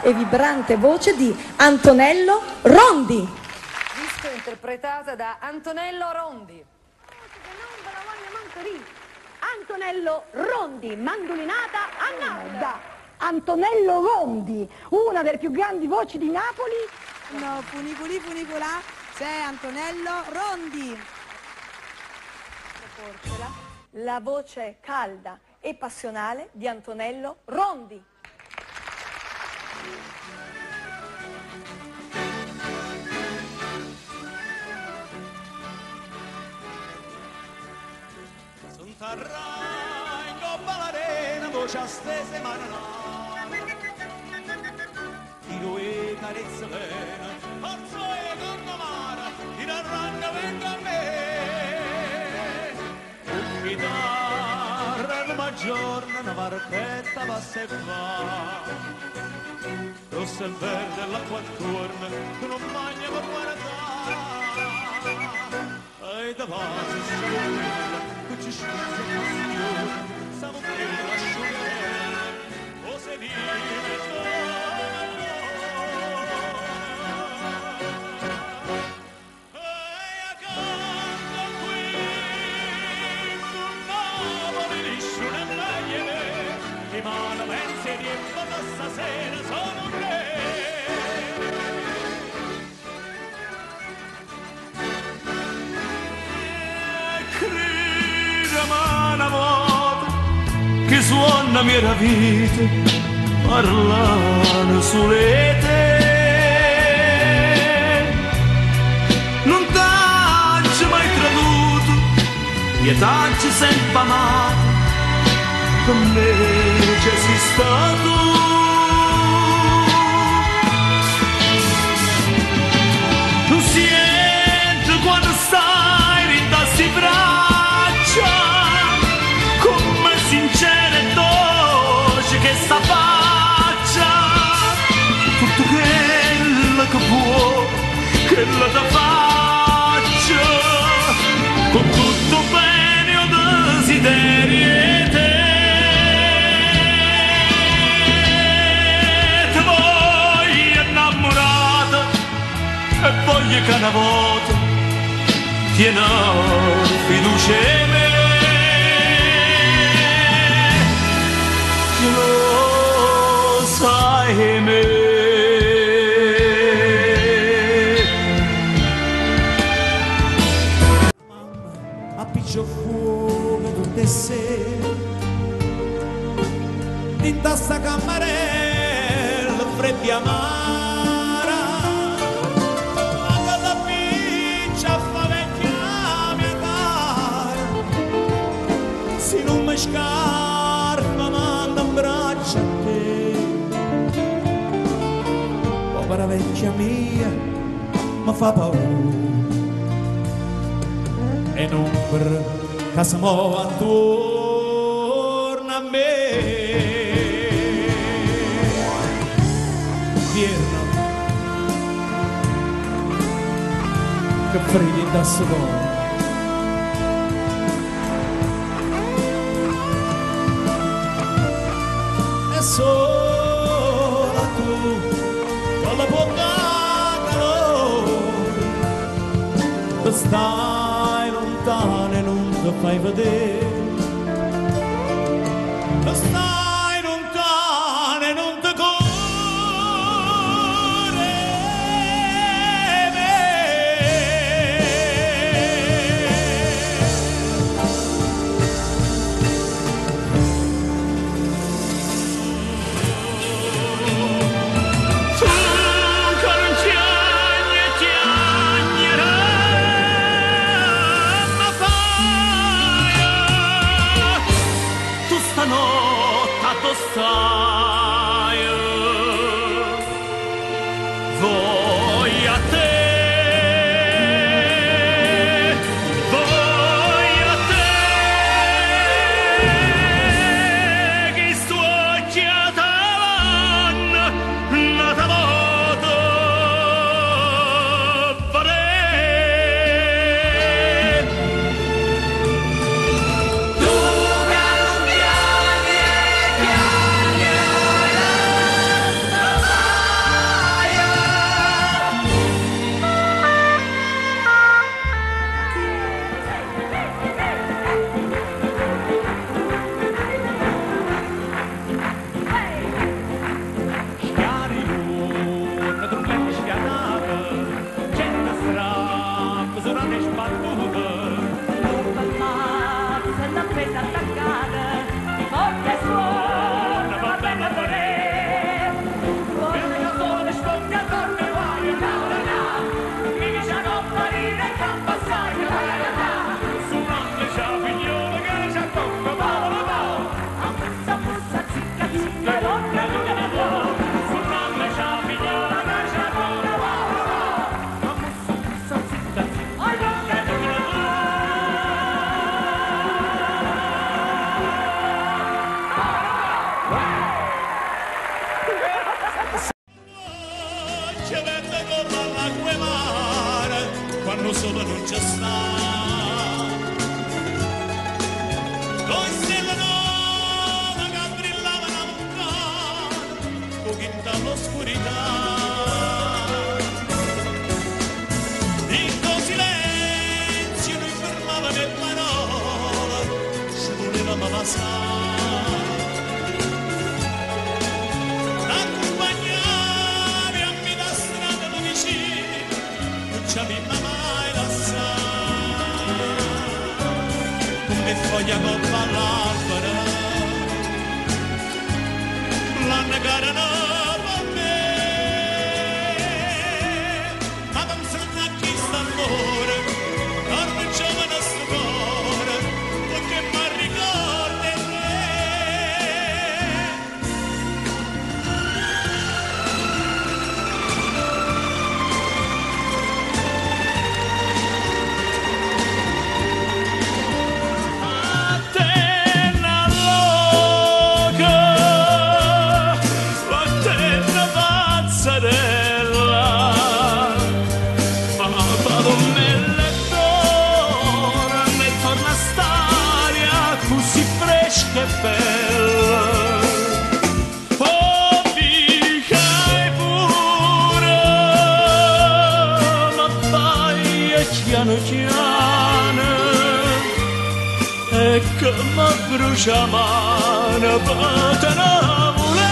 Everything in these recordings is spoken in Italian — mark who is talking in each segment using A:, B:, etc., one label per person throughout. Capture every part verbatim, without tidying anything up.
A: e vibrante voce di Antonello Rondi.
B: Disco interpretata da Antonello Rondi.
C: Antonello Rondi, mandolinata a Nauda. Antonello Rondi, una delle più grandi voci di Napoli.
D: No, funiculi funicola, c'è Antonello Rondi.
A: La voce calda e passionale di Antonello Rondi.
E: T'arrai in gobba l'arena, voce stese ma non ha. Ti due carezze bene, forza e condamara, ti arranca venga a me. Un chitarra il maggiorno, una varpetta va se va. Rosso e verde l'acqua attorno, tu non mangi per guardare. E davanti sta ci scende passione, stavo per l'asciugare, o se vive torno. E accanto qui, su Napoli liscione e meglio, di mano pensieri e foto stasera sono tre. Una volta che suona mia vita parlano sulle te non t'hai mai traduto e t'hai sempre amato per me c'è sei stato non senti quando stai in tassi braccia sincera e dolce che sta faccia tutto quello che può quello da faccia con tutto bene o desiderio te te voglio innamorata e voglio che una volta tiene fiducia in me. Lo sai me mamma appiccio fuoco tutte sere in tasta cammarella freddi amara alla piccia fa vecchia mia cara se non mi scappa braccia a te povera vecchia mia mi fa paura e non per casa mo attorno a me Vierno che freddi da solo sola tu con la bocca calore stai lontano e non ti fai vedere stai lontano e non ti corre sopra non c'è sta. Due stelle nuove che brillavano a montare, pochino all'oscurità. In quel silenzio noi fermava le parole, ci volevamo passare. Accompagnavi a me da strada da vicino, non ci aveva mai lasciato. Come foglia coppa all'albero, l'hanno carano per me. Ma pensando a chi sta amore, dorme giovane sto cuore, perché mi ricorda te. Che bella, oh dica pure, ma vai e piano piano, e che mi brucia mano per te non voler.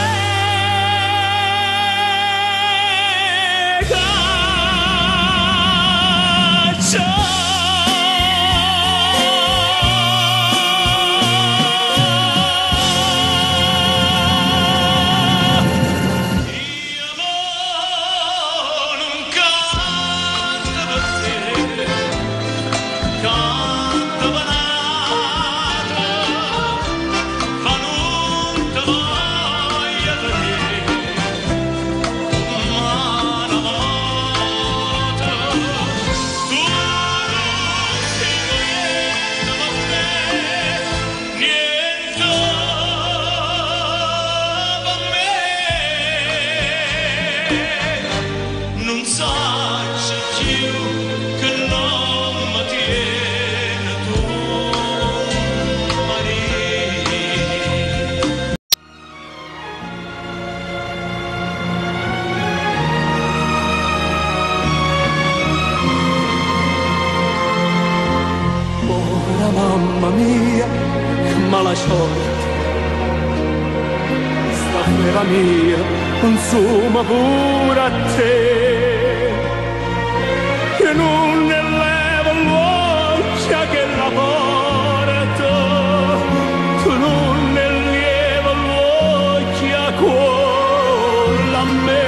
E: Mamma mia, che mala sorte, sta fera mia consuma pure a te, che non ne leva l'occhia che la porta, tu non ne leva l'occhia con a me.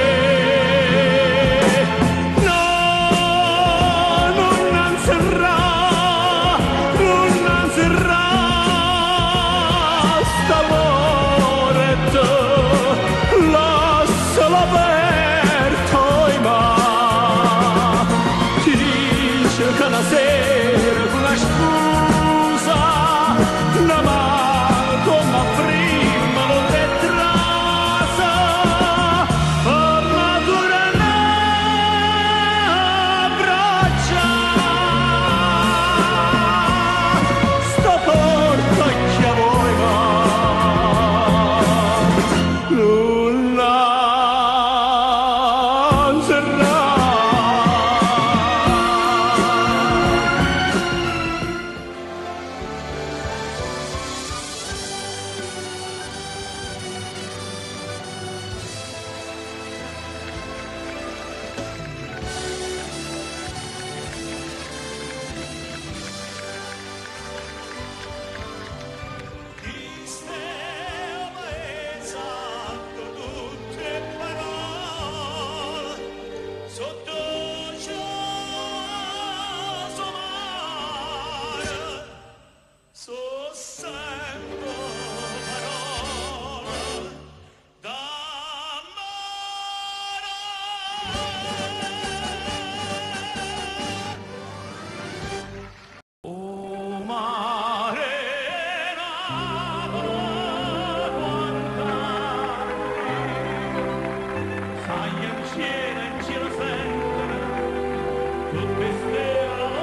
F: Tutte stelle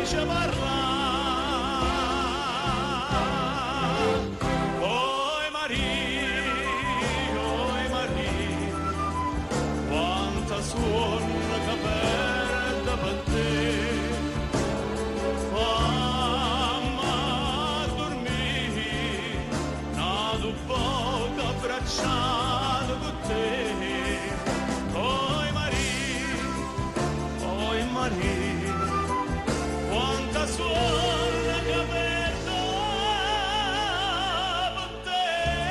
E: fece parlare. Oi Maria, oi Maria, quanta suona che perde per te. Fammi dormire, nato poco abbracciato con te. Oi Maria, oi Maria, quanta suona che perdo per te.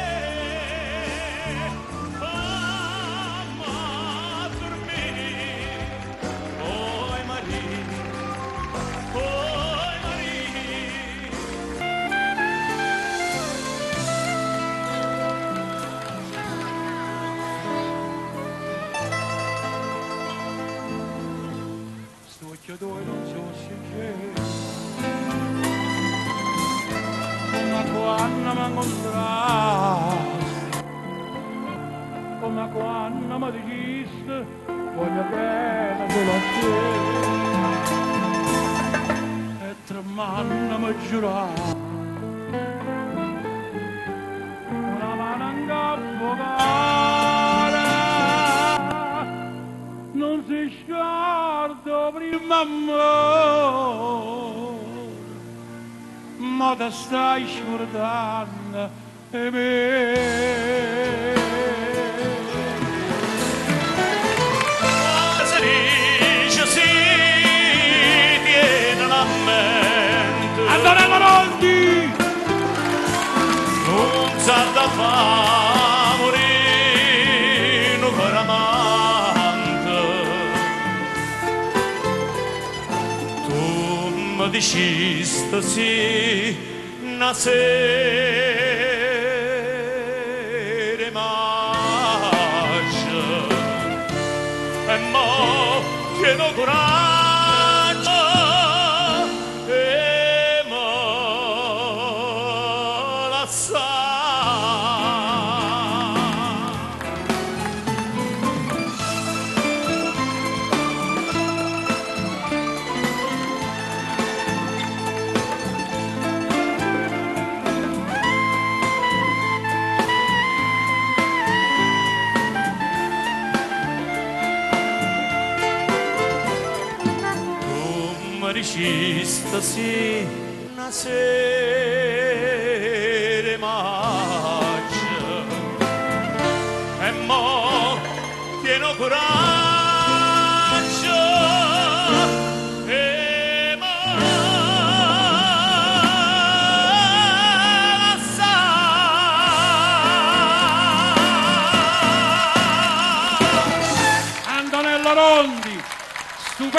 E: Fammi dormire, oi Maria, oi Maria. Sto occhio non so se c'è, come quando mi incontraste, come quando mi diceste voglio bene solo a te, e tremando mi giuraste una mano in capo cara, non si scorda prima amore, ma te stai scordando e me. Si dice si tiene la mente Antonello Rondi non sa da fa morire per amante. Tu mi dicesti sì una sera maggio e mo pieno coraggio e mo la sa. Dicesti sì una sera maggio e mo pieno coraggio e mo la sa.
F: Antonello Rondi, stupendo.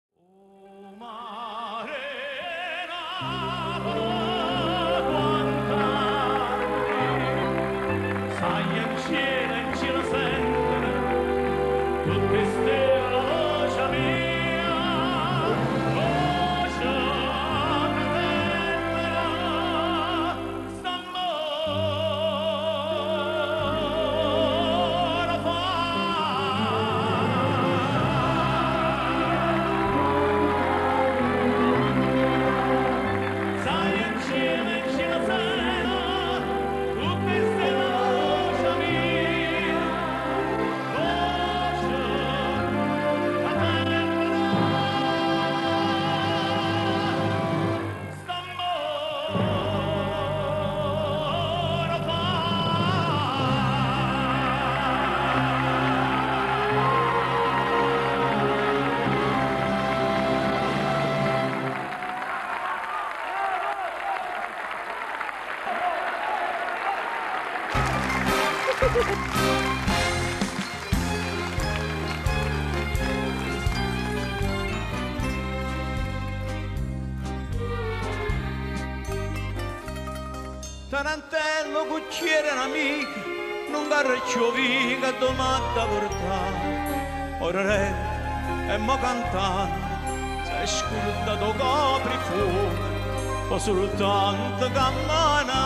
E: Tarantello cucciere un'amica, non garreccio viga domanda portare. Ora re e mo cantando, se scorda do copri fuoco, o soltanto cammana.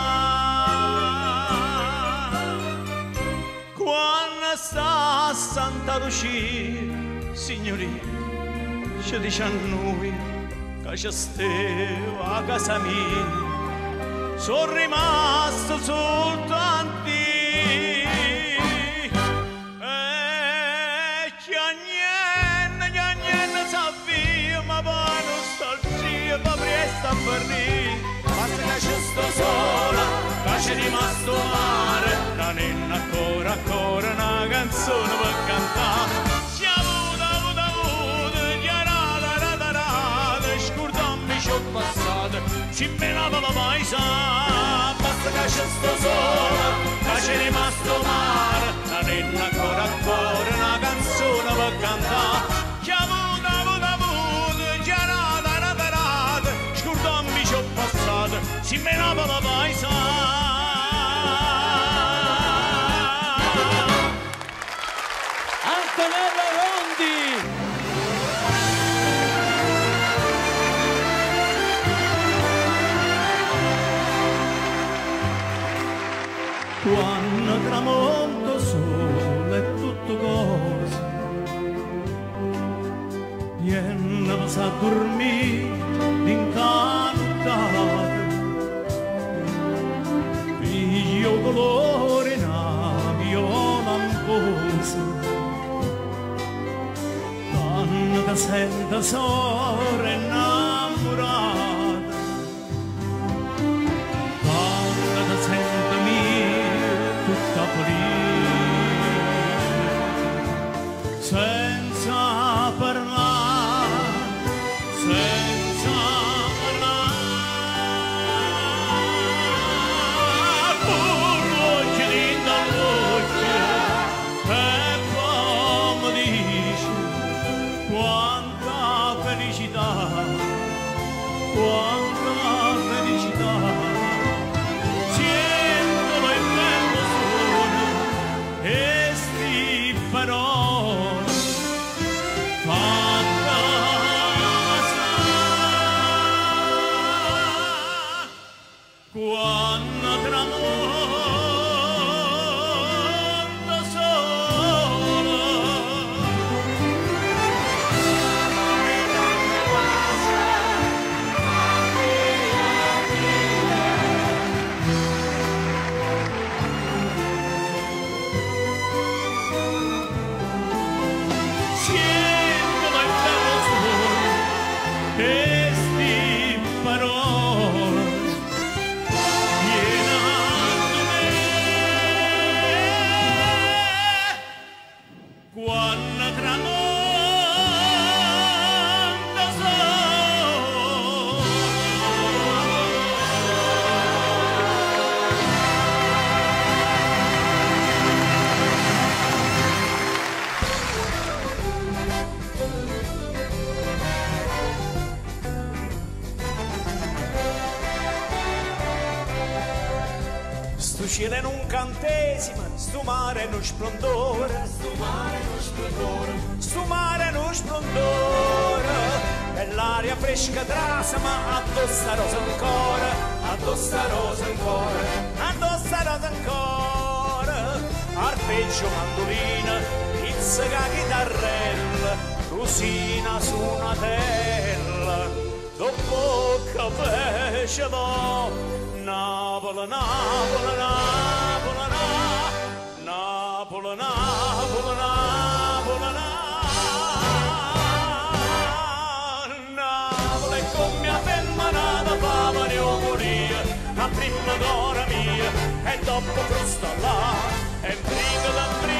E: Quando sta a Santa Lucia, signorina, ci dice a noi, che ci stavo a casa mia, sono rimasto soltanto io. E che niente, che niente sa via, ma poi nostalgia, ma presto a venire. Basta che ci sto sola, che c'è rimasto mare, non è ancora, ancora una canzone per cantare. Si menava la paisa, basta che c'è sto sole, che c'è rimasto mare, non è ancora ancora una canzone per cantare. Chi ha avuto, avuto, avuto, già rata, rata, rata, scordammi ci ho passato, si menava la paisa.
F: Antonello Rondi!
E: Quando tramonto sole è tutto cosa, viene sa dormire incantata, piglio colore na viola amposa, quando ti sento sola innamorata, quando ti sento mia tutta pulita, senza parlare, senza parlare, con l'occhio di dall'occhio, e poi mi dici quanta felicità, quanta felicità. Quando tramonta sola, siento il bello suono e sti parole. Quando tramonta sole, sto cielo in un cantesimo, sto mare in un splendore, sto mare in un splendore, sto mare in un splendore, e l'aria fresca trasama addosso a rosa ancora, addosso a rosa ancora, addosso a rosa ancora, arpeggio mandolina, pizzica chitarrella, rosina su una tella, dopo che fece lo Napoli, Napoli, Napoli, Napoli, Napoli, Napoli, Napoli, e con mia femminata fama ne ho morire, la prima d'ora mia, e dopo crosta là, e briga da briga.